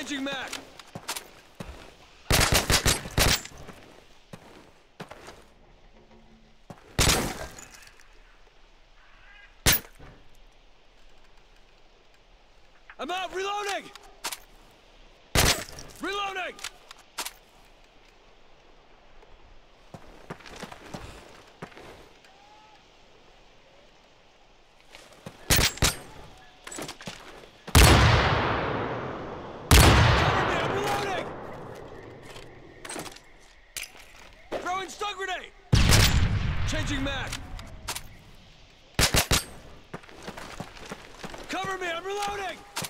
Changing mag! I'm out! Reloading! Reloading! Throwing stun grenade! Changing mag! Cover me, I'm reloading!